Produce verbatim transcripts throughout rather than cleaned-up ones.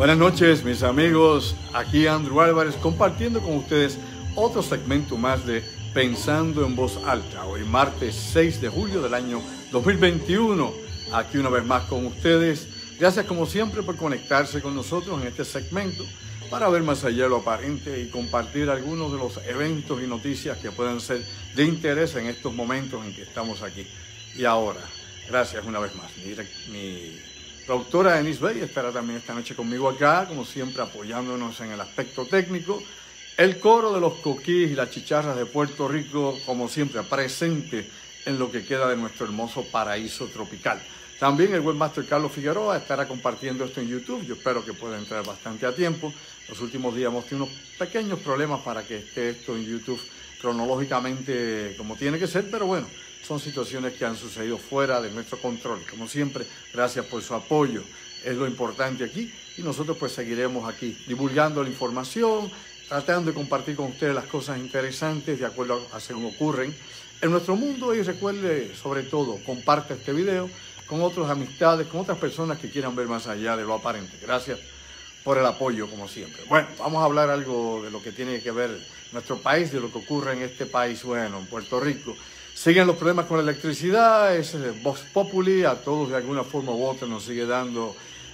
Buenas noches, mis amigos. Aquí Andrew Álvarez compartiendo con ustedes otro segmento más de Pensando en Voz Alta. Hoy martes seis de julio del año dos mil veintiuno. Aquí una vez más con ustedes. Gracias como siempre por conectarse con nosotros en este segmento para ver más allá de lo aparente y compartir algunos de los eventos y noticias que puedan ser de interés en estos momentos en que estamos aquí. Y ahora, gracias una vez más. Mi, mi productora Denise Bay estará también esta noche conmigo acá, como siempre apoyándonos en el aspecto técnico. El coro de los coquíes y las chicharras de Puerto Rico, como siempre, presente en lo que queda de nuestro hermoso paraíso tropical. También el webmaster Carlos Figueroa estará compartiendo esto en YouTube. Yo espero que pueda entrar bastante a tiempo. Los últimos días hemos tenido unos pequeños problemas para que esté esto en YouTube cronológicamente como tiene que ser, pero bueno, son situaciones que han sucedido fuera de nuestro control. Como siempre, gracias por su apoyo. Es lo importante aquí y nosotros pues seguiremos aquí divulgando la información, tratando de compartir con ustedes las cosas interesantes de acuerdo a según ocurren en nuestro mundo. Y recuerde, sobre todo, comparte este video con otras amistades, con otras personas que quieran ver más allá de lo aparente. Gracias por el apoyo, como siempre. Bueno, vamos a hablar algo de lo que tiene que ver nuestro país, de lo que ocurre en este país, bueno, en Puerto Rico. Siguen los problemas con la electricidad, ese Vox Populi, a todos de alguna forma u otra nos sigue dando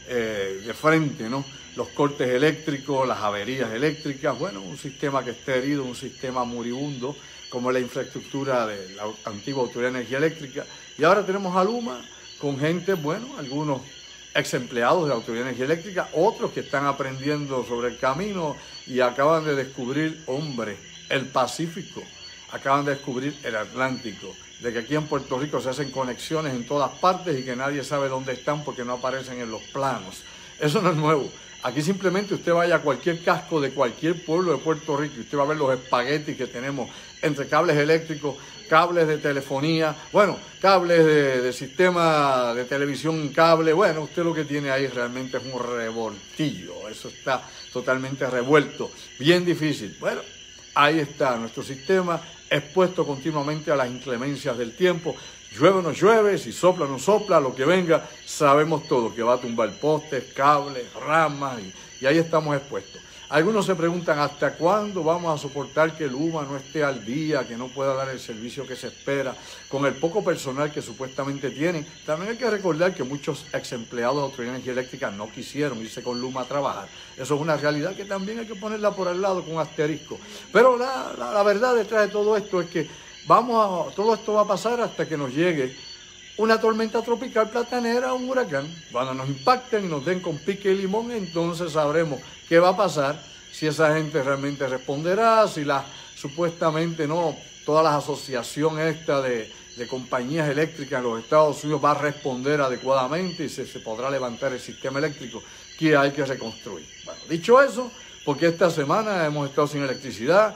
eh, de frente, ¿no? Los cortes eléctricos, las averías eléctricas, bueno, un sistema que está herido, un sistema moribundo, como la infraestructura de la antigua Autoridad de Energía Eléctrica. Y ahora tenemos a Luma con gente, bueno, algunos ex empleados de la Autoridad de Energía Eléctrica, otros que están aprendiendo sobre el camino y acaban de descubrir, hombre, el Pacífico. Acaban de descubrir el Atlántico, de que aquí en Puerto Rico se hacen conexiones en todas partes y que nadie sabe dónde están porque no aparecen en los planos. Eso no es nuevo. Aquí simplemente usted vaya a cualquier casco de cualquier pueblo de Puerto Rico y usted va a ver los espaguetis que tenemos entre cables eléctricos, cables de telefonía, bueno, cables de, de sistema de televisión cable. Bueno, usted lo que tiene ahí realmente es un revoltillo. Eso está totalmente revuelto, bien difícil. Bueno, ahí está nuestro sistema expuesto continuamente a las inclemencias del tiempo. Llueve o no llueve, si sopla o no sopla, lo que venga, sabemos todo, que va a tumbar postes, cables, ramas, y, y ahí estamos expuestos. Algunos se preguntan hasta cuándo vamos a soportar que Luma no esté al día, que no pueda dar el servicio que se espera, con el poco personal que supuestamente tienen. También hay que recordar que muchos ex empleados de Autoridad de Energía Eléctrica no quisieron irse con Luma a trabajar. Eso es una realidad que también hay que ponerla por al lado con asterisco. Pero la, la, la verdad detrás de todo esto es que vamos a, todo esto va a pasar hasta que nos llegue una tormenta tropical platanera o un huracán. Cuando nos impacten y nos den con pique y limón, entonces sabremos qué va a pasar, si esa gente realmente responderá, si la supuestamente no, toda la asociación esta de, de compañías eléctricas en los Estados Unidos va a responder adecuadamente y se, se podrá levantar el sistema eléctrico que hay que reconstruir. Bueno, dicho eso, porque esta semana hemos estado sin electricidad.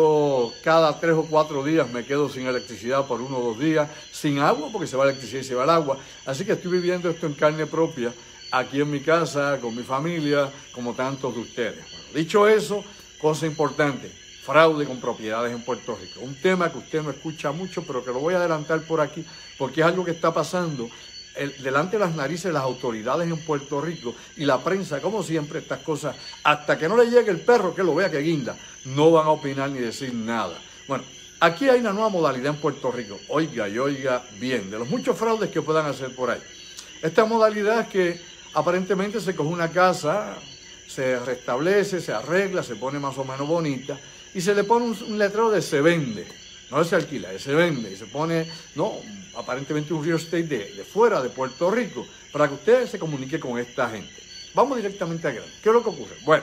Yo cada tres o cuatro días me quedo sin electricidad por uno o dos días, sin agua, porque se va la electricidad y se va el agua. Así que estoy viviendo esto en carne propia, aquí en mi casa, con mi familia, como tantos de ustedes. Bueno, dicho eso, cosa importante, fraude con propiedades en Puerto Rico. Un tema que usted no escucha mucho, pero que lo voy a adelantar por aquí, porque es algo que está pasando El, delante de las narices de las autoridades en Puerto Rico y la prensa, como siempre, estas cosas, hasta que no le llegue el perro que lo vea que guinda, no van a opinar ni decir nada. Bueno, aquí hay una nueva modalidad en Puerto Rico, oiga y oiga bien, de los muchos fraudes que puedan hacer por ahí. Esta modalidad es que aparentemente se coge una casa, se restablece, se arregla, se pone más o menos bonita y se le pone un, un letrero de se vende. No se alquila, se vende y se pone, no, aparentemente un real estate de, de fuera de Puerto Rico, para que usted se comunique con esta gente. Vamos directamente a grano. ¿Qué es lo que ocurre? Bueno,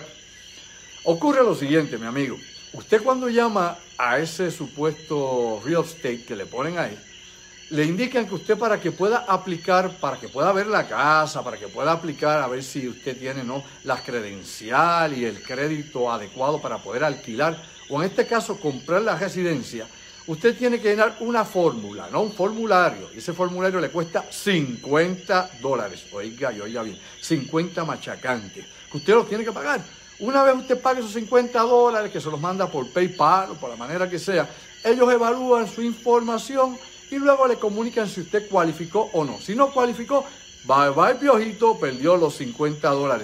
ocurre lo siguiente, mi amigo. Usted cuando llama a ese supuesto real estate que le ponen ahí, le indican que usted para que pueda aplicar, para que pueda ver la casa, para que pueda aplicar a ver si usted tiene, ¿no?, las credenciales y el crédito adecuado para poder alquilar, o en este caso comprar la residencia, usted tiene que llenar una fórmula, no un formulario. Y ese formulario le cuesta cincuenta dólares. Oiga, y oiga bien, cincuenta machacantes, que usted los tiene que pagar. Una vez usted pague esos cincuenta dólares, que se los manda por PayPal o por la manera que sea, ellos evalúan su información y luego le comunican si usted cualificó o no. Si no cualificó, bye bye piojito, perdió los cincuenta dólares.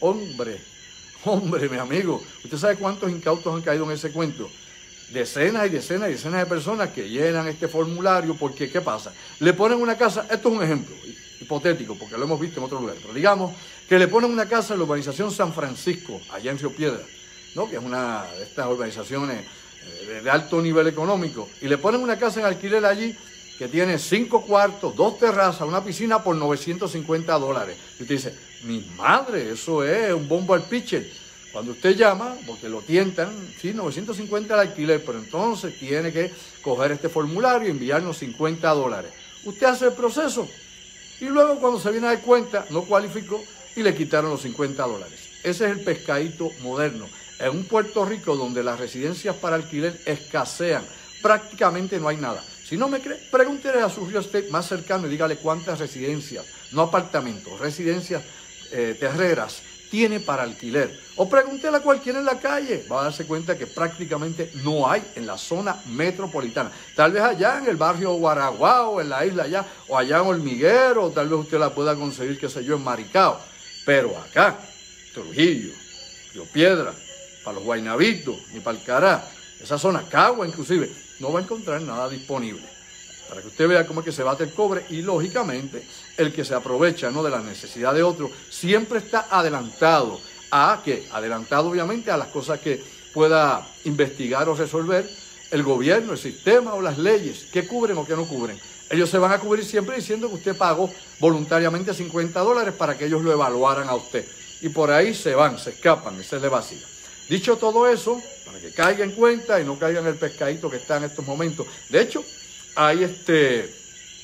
Hombre, hombre, mi amigo, ¿usted sabe cuántos incautos han caído en ese cuento? Decenas y decenas y decenas de personas que llenan este formulario porque, ¿qué pasa? Le ponen una casa, esto es un ejemplo hipotético porque lo hemos visto en otros lugares, pero digamos que le ponen una casa en la urbanización San Francisco, allá en Río Piedra, ¿no? Que es una de estas urbanizaciones de alto nivel económico, y le ponen una casa en alquiler allí que tiene cinco cuartos, dos terrazas, una piscina por novecientos cincuenta dólares. Y usted dice, mi madre, eso es un bombo al pitcher. Cuando usted llama, porque lo tientan, sí, novecientos cincuenta al alquiler, pero entonces tiene que coger este formulario y enviarnos cincuenta dólares. Usted hace el proceso y luego cuando se viene a dar cuenta, no cualificó y le quitaron los cincuenta dólares. Ese es el pescadito moderno. En un Puerto Rico donde las residencias para alquiler escasean, prácticamente no hay nada. Si no me cree, pregúntele a su real estate más cercano y dígale cuántas residencias, no apartamentos, residencias eh, terreras tiene para alquiler. O pregúntele a cualquiera en la calle, va a darse cuenta que prácticamente no hay en la zona metropolitana. Tal vez allá en el barrio Guaraguao, en la isla allá, o allá en Hormiguero, o tal vez usted la pueda conseguir, qué sé yo, en Maricao. Pero acá, Trujillo, Río Piedra, para los Guaynabitos, ni para el Cará, esa zona, Cagua inclusive, no va a encontrar nada disponible. Para que usted vea cómo es que se bate el cobre y, lógicamente, el que se aprovecha, ¿no?, de la necesidad de otro, siempre está adelantado a ¿qué? Adelantado, obviamente, a las cosas que pueda investigar o resolver el gobierno, el sistema o las leyes, que cubren o que no cubren. Ellos se van a cubrir siempre diciendo que usted pagó voluntariamente cincuenta dólares para que ellos lo evaluaran a usted. Y por ahí se van, se escapan, esa es de vacía. Dicho todo eso, para que caiga en cuenta y no caiga en el pescadito que está en estos momentos. De hecho, hay este,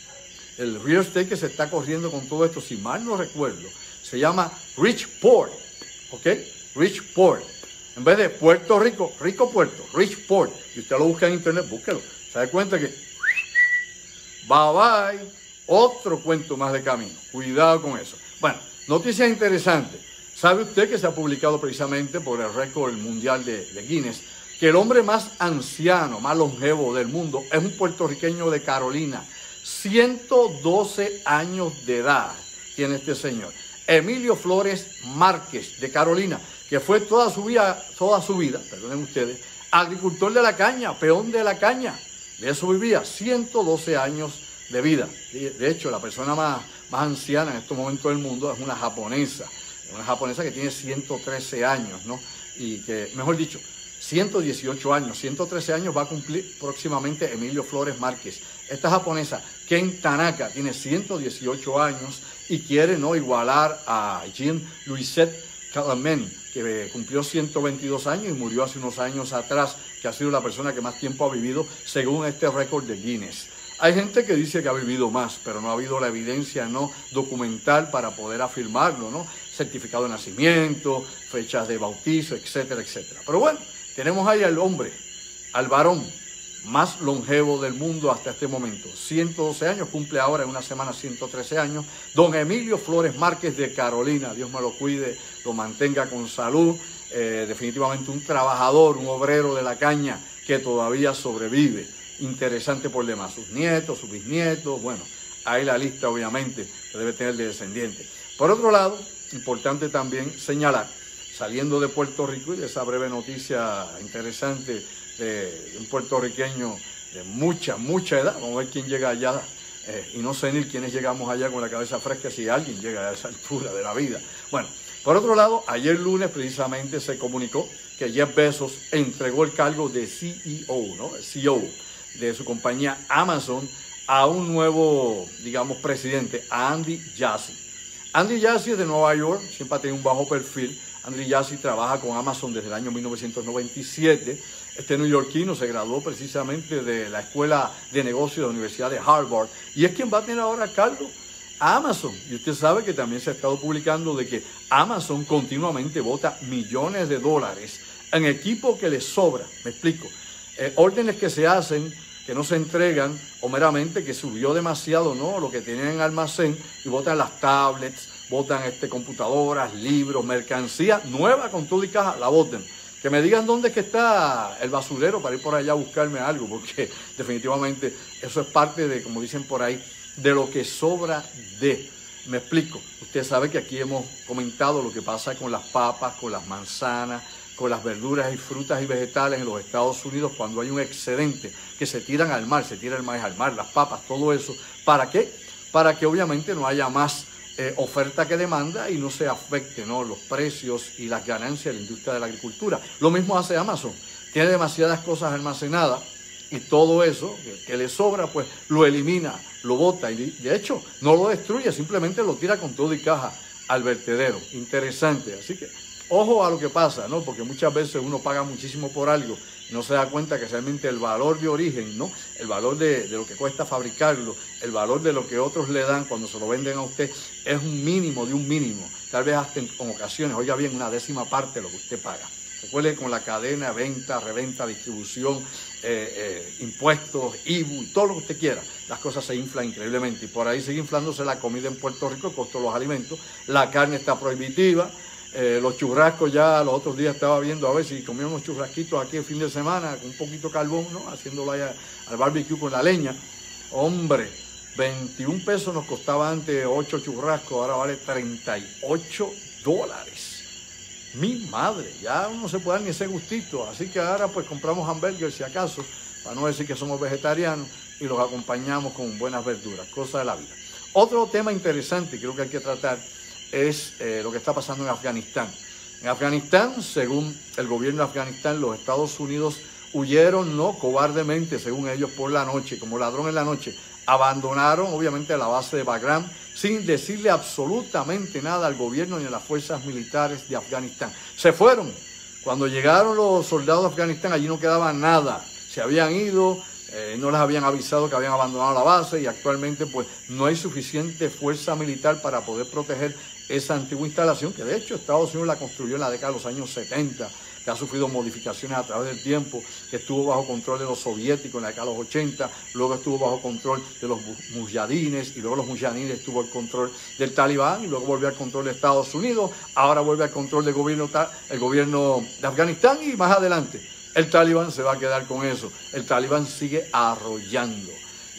el real estate que se está corriendo con todo esto, si mal no recuerdo, se llama Richport, ¿ok? Richport. En vez de Puerto Rico, Rico Puerto, Richport. Y usted lo busca en internet, búsquelo. Se da cuenta que, bye bye, otro cuento más de camino. Cuidado con eso. Bueno, noticias interesantes. ¿Sabe usted que se ha publicado precisamente por el récord mundial de, de Guinness que el hombre más anciano, más longevo del mundo es un puertorriqueño de Carolina? ciento doce años de edad tiene este señor. Emilio Flores Márquez, de Carolina, que fue toda su vida, toda su vida, perdonen ustedes, agricultor de la caña, peón de la caña. De eso vivía, ciento doce años de vida. De hecho, la persona más, más anciana en estos momentos del mundo es una japonesa. Una japonesa que tiene ciento trece años, ¿no? Y que, mejor dicho, ciento dieciocho años, ciento trece años va a cumplir próximamente Emilio Flores Márquez. Esta japonesa, Ken Tanaka, tiene ciento dieciocho años y quiere, ¿no?, igualar a Jean-Louis Calment, que cumplió ciento veintidós años y murió hace unos años atrás, que ha sido la persona que más tiempo ha vivido según este récord de Guinness. Hay gente que dice que ha vivido más, pero no ha habido la evidencia no documental para poder afirmarlo, ¿no? Certificado de nacimiento, fechas de bautizo, etcétera, etcétera. Pero bueno, tenemos ahí al hombre, al varón más longevo del mundo hasta este momento. ciento doce años, cumple ahora en una semana ciento trece años. Don Emilio Flores Márquez de Carolina, Dios me lo cuide, lo mantenga con salud. Eh, definitivamente un trabajador, un obrero de la caña que todavía sobrevive. Interesante por demás, sus nietos, sus bisnietos, bueno, ahí la lista obviamente que debe tener de descendientes. Por otro lado, importante también señalar, saliendo de Puerto Rico y de esa breve noticia interesante de un puertorriqueño de mucha, mucha edad, vamos a ver quién llega allá, eh, y no sé ni quiénes llegamos allá con la cabeza fresca, si alguien llega a esa altura de la vida. Bueno, por otro lado, ayer lunes precisamente se comunicó que Jeff Bezos entregó el cargo de C E O, ¿no? C E O de su compañía Amazon a un nuevo, digamos, presidente, a Andy Jassy. Andy Jassy es de Nueva York, siempre ha tenido un bajo perfil. Andy Jassy trabaja con Amazon desde el año mil novecientos noventa y siete. Este neoyorquino se graduó precisamente de la Escuela de Negocios de la Universidad de Harvard y es quien va a tener ahora a cargo a Amazon. Y usted sabe que también se ha estado publicando de que Amazon continuamente bota millones de dólares en equipo que les sobra. Me explico. Eh, órdenes que se hacen, que no se entregan, o meramente que subió demasiado, ¿no?, lo que tienen en almacén, y botan las tablets, botan este, computadoras, libros, mercancía nueva con todo y caja, la botan. Que me digan dónde es que está el basurero para ir por allá a buscarme algo, porque definitivamente eso es parte de, como dicen por ahí, de lo que sobra de. Me explico. Usted sabe que aquí hemos comentado lo que pasa con las papas, con las manzanas, con las verduras y frutas y vegetales en los Estados Unidos cuando hay un excedente que se tiran al mar, se tira el maíz al mar, las papas, todo eso. ¿Para qué? Para que obviamente no haya más eh, oferta que demanda y no se afecte, ¿no?, los precios y las ganancias de la industria de la agricultura. Lo mismo hace Amazon. Tiene demasiadas cosas almacenadas y todo eso que, que le sobra, pues lo elimina, lo bota y de hecho no lo destruye, simplemente lo tira con todo y caja al vertedero. Interesante, así que ojo a lo que pasa, ¿no? Porque muchas veces uno paga muchísimo por algo y no se da cuenta que realmente el valor de origen, ¿no?, el valor de, de lo que cuesta fabricarlo, el valor de lo que otros le dan cuando se lo venden a usted es un mínimo de un mínimo, tal vez hasta en, en ocasiones, oiga bien, una décima parte de lo que usted paga. Recuerde, con la cadena, venta, reventa, distribución, eh, eh, impuestos, I V U y todo lo que usted quiera, las cosas se inflan increíblemente. Y por ahí sigue inflándose la comida en Puerto Rico, el costo de los alimentos, la carne está prohibitiva, eh, los churrascos ya los otros días estaba viendo a ver si comía unos churrasquitos aquí el fin de semana con un poquito de carbón, ¿no?, haciéndolo allá al barbecue con la leña. Hombre, veintiún pesos nos costaba antes ocho churrascos, ahora vale treinta y ocho dólares. Mi madre, ya uno se puede dar ni ese gustito, así que ahora pues compramos hamburguesas si acaso, para no decir que somos vegetarianos, y los acompañamos con buenas verduras, cosa de la vida. Otro tema interesante, creo que hay que tratar, es eh, lo que está pasando en Afganistán. En Afganistán, según el gobierno de Afganistán, los Estados Unidos huyeron, no cobardemente, según ellos, por la noche, como ladrón en la noche, abandonaron obviamente la base de Bagram sin decirle absolutamente nada al gobierno ni a las fuerzas militares de Afganistán. Se fueron. Cuando llegaron los soldados de Afganistán, allí no quedaba nada. Se habían ido, eh, no les habían avisado que habían abandonado la base y actualmente pues no hay suficiente fuerza militar para poder proteger esa antigua instalación que de hecho Estados Unidos la construyó en la década de los años setenta, que ha sufrido modificaciones a través del tiempo, que estuvo bajo control de los soviéticos en la década de los ochenta, luego estuvo bajo control de los mujahidines y luego los mujahidines estuvo al control del Talibán y luego volvió al control de Estados Unidos, ahora vuelve al control del gobierno, el gobierno de Afganistán y más adelante el Talibán se va a quedar con eso. El Talibán sigue arrollando.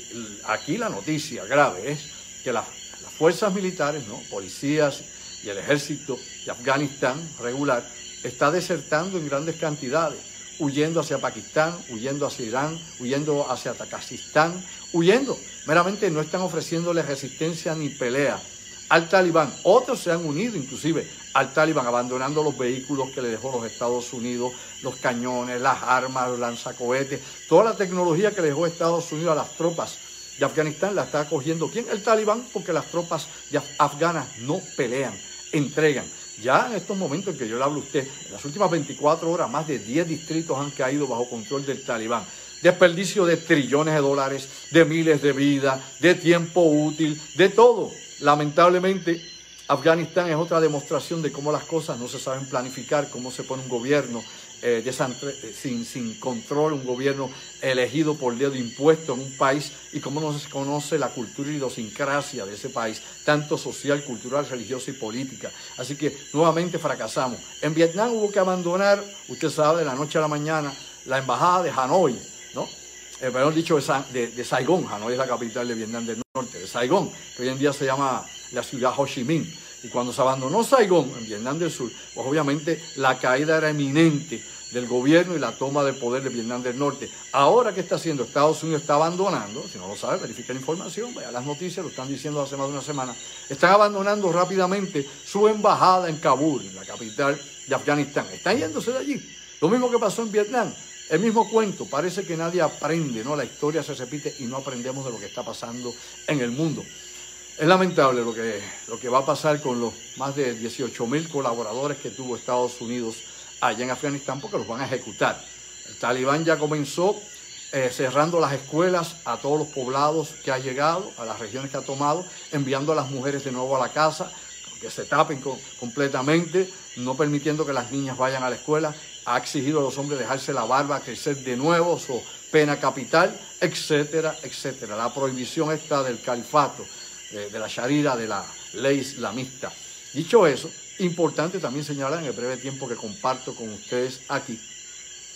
Aquí la noticia grave es que las, las fuerzas militares, ¿no?, policías y el ejército de Afganistán regular está desertando en grandes cantidades, huyendo hacia Pakistán, huyendo hacia Irán, huyendo hacia Tayikistán, huyendo. Meramente no están ofreciéndole resistencia ni pelea al Talibán. Otros se han unido inclusive al Talibán, abandonando los vehículos que le dejó los Estados Unidos, los cañones, las armas, los lanzacohetes, toda la tecnología que le dejó Estados Unidos a las tropas de Afganistán la está cogiendo. ¿Quién? El Talibán, porque las tropas de af afganas no pelean, entregan. Ya en estos momentos en que yo le hablo a usted, en las últimas veinticuatro horas, más de diez distritos han caído bajo control del Talibán. Desperdicio de trillones de dólares, de miles de vidas, de tiempo útil, de todo. Lamentablemente, Afganistán es otra demostración de cómo las cosas no se saben planificar, cómo se pone un gobierno eh, de, sin, sin control, un gobierno elegido por dedo impuesto en un país y cómo no se conoce la cultura y idiosincrasia de ese país, tanto social, cultural, religiosa y política. Así que nuevamente fracasamos. En Vietnam hubo que abandonar, usted sabe, de la noche a la mañana, la embajada de Hanoi, ¿no? Eh, mejor dicho, de, de, de Saigón. Hanoi es la capital de Vietnam del Norte, de Saigón, que hoy en día se llama la ciudad Ho Chi Minh. Y cuando se abandonó Saigón, en Vietnam del Sur, pues obviamente la caída era eminente del gobierno y la toma de poder de Vietnam del Norte. Ahora, ¿qué está haciendo? Estados Unidos está abandonando, si no lo sabe, verifique la información, vaya las noticias, lo están diciendo hace más de una semana, están abandonando rápidamente su embajada en Kabul, la capital de Afganistán. Están yéndose de allí. Lo mismo que pasó en Vietnam. El mismo cuento, parece que nadie aprende, ¿no? La historia se repite y no aprendemos de lo que está pasando en el mundo. Es lamentable lo que, lo que va a pasar con los más de dieciocho mil colaboradores que tuvo Estados Unidos allá en Afganistán, porque los van a ejecutar. El Talibán ya comenzó eh, cerrando las escuelas a todos los poblados que ha llegado, a las regiones que ha tomado, enviando a las mujeres de nuevo a la casa, que se tapen con, completamente, no permitiendo que las niñas vayan a la escuela. Ha exigido a los hombres dejarse la barba, crecer de nuevo, su pena capital, etcétera, etcétera. La prohibición esta del califato, de, de la sharia, de la ley islamista. Dicho eso, importante también señalar en el breve tiempo que comparto con ustedes aquí,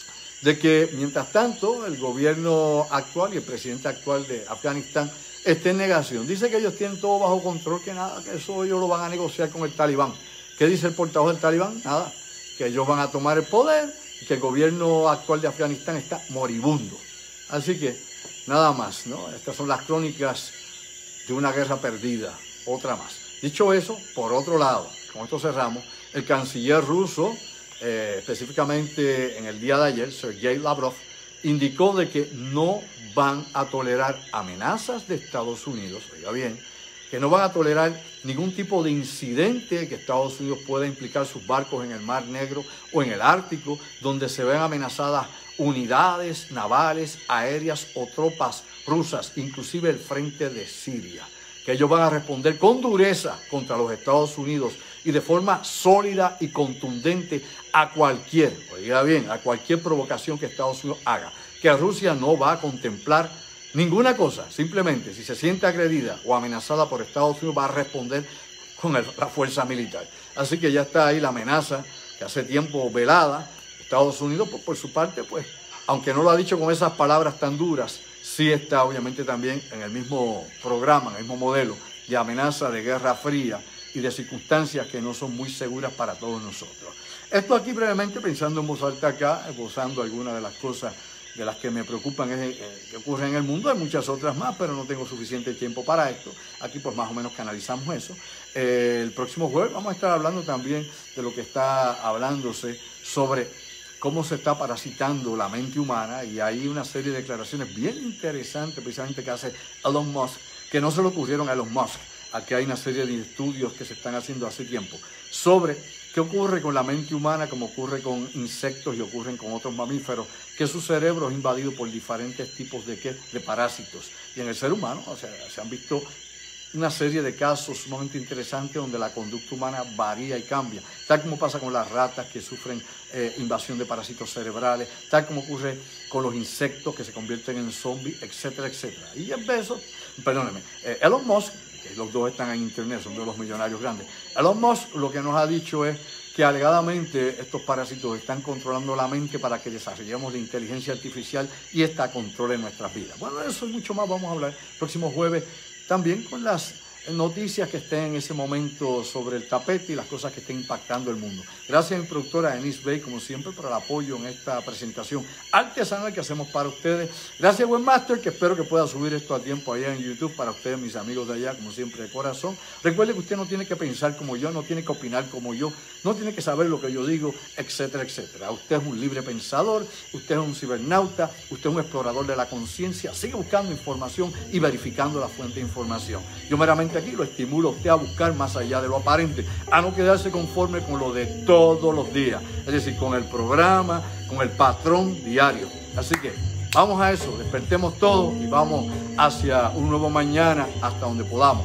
de que mientras tanto el gobierno actual y el presidente actual de Afganistán esté en negación. Dice que ellos tienen todo bajo control, que nada, que eso ellos lo van a negociar con el talibán. ¿Qué dice el portavoz del talibán? Nada, que ellos van a tomar el poder y que el gobierno actual de Afganistán está moribundo. Así que nada más, ¿no? Estas son las crónicas de una guerra perdida, otra más. Dicho eso, por otro lado, con esto cerramos, el canciller ruso, eh, específicamente en el día de ayer, Sergei Lavrov, indicó de que no van a tolerar amenazas de Estados Unidos, oiga bien, que no van a tolerar ningún tipo de incidente que Estados Unidos pueda implicar sus barcos en el Mar Negro o en el Ártico, donde se ven amenazadas unidades navales, aéreas o tropas rusas, inclusive el frente de Siria, que ellos van a responder con dureza contra los Estados Unidos y de forma sólida y contundente a cualquier, oiga bien, a cualquier provocación que Estados Unidos haga, que Rusia no va a contemplar ninguna cosa, simplemente si se siente agredida o amenazada por Estados Unidos va a responder con el, la fuerza militar. Así que ya está ahí la amenaza que hace tiempo velada. Estados Unidos, pues, por su parte, pues, aunque no lo ha dicho con esas palabras tan duras, sí está obviamente también en el mismo programa, en el mismo modelo de amenaza de guerra fría y de circunstancias que no son muy seguras para todos nosotros. Esto aquí brevemente, pensando en voz alta acá, esbozando algunas de las cosas de las que me preocupan es, eh, que ocurren en el mundo. Hay muchas otras más, pero no tengo suficiente tiempo para esto. Aquí pues más o menos canalizamos eso. Eh, el próximo jueves vamos a estar hablando también de lo que está hablándose sobre cómo se está parasitando la mente humana, y hay una serie de declaraciones bien interesantes precisamente que hace Elon Musk, que no se le ocurrieron a Elon Musk. Aquí hay una serie de estudios que se están haciendo hace tiempo sobre qué ocurre con la mente humana, como ocurre con insectos y ocurren con otros mamíferos, que su cerebro es invadido por diferentes tipos de, ¿qué? de parásitos. Y en el ser humano, o sea, se han visto una serie de casos sumamente interesantes donde la conducta humana varía y cambia, tal como pasa con las ratas que sufren eh, invasión de parásitos cerebrales, tal como ocurre con los insectos que se convierten en zombies, etcétera, etcétera. Y Jeff Bezos, perdónenme, eh, Elon Musk, que los dos están en internet, son de los millonarios grandes, Elon Musk lo que nos ha dicho es que alegadamente estos parásitos están controlando la mente para que desarrollemos la inteligencia artificial y esta controle nuestras vidas. Bueno, de eso y mucho más vamos a hablar el próximo jueves, también con las noticias que estén en ese momento sobre el tapete y las cosas que estén impactando el mundo. Gracias a mi productora Denise Bay, como siempre, por el apoyo en esta presentación artesanal que hacemos para ustedes. Gracias a Webmaster, que espero que pueda subir esto a tiempo allá en YouTube para ustedes, mis amigos de allá, como siempre, de corazón. Recuerde que usted no tiene que pensar como yo, no tiene que opinar como yo, no tiene que saber lo que yo digo, etcétera, etcétera. Usted es un libre pensador, usted es un cibernauta, usted es un explorador de la conciencia. Sigue buscando información y verificando la fuente de información. Yo meramente aquí lo estimulo a usted a buscar más allá de lo aparente, a no quedarse conforme con lo de todos los días, es decir, con el programa, con el patrón diario. Así que vamos a eso, despertemos todos y vamos hacia un nuevo mañana hasta donde podamos.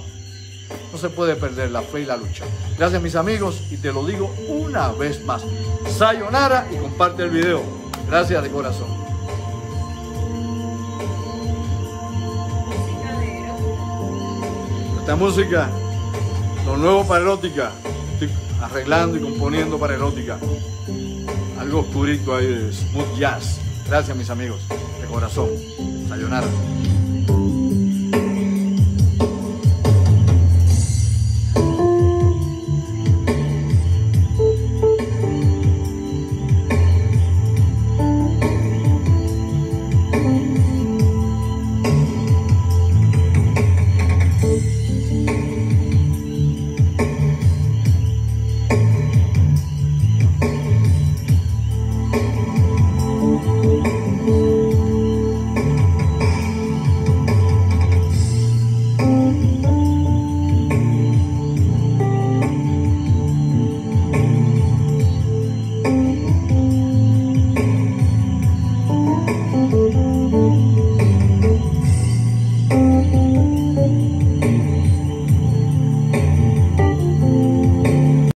No se puede perder la fe y la lucha. Gracias, mis amigos, y te lo digo una vez más. Sayonara y comparte el video. Gracias de corazón. Esta música, lo nuevo para erótica, estoy arreglando y componiendo para erótica. Algo oscurito ahí de smooth jazz. Gracias, mis amigos, de corazón. Sayonara.